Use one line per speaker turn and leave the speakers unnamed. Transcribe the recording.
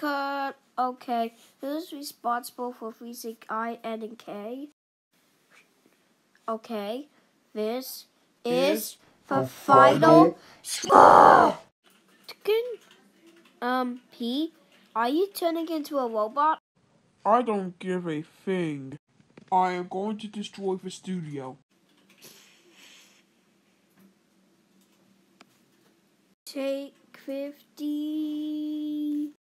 cut. Okay, who's responsible for freezing I, N, and K? Okay, this is the final score. P, are you turning into a robot?
I don't give a thing. I am going to destroy the studio.
Take 50.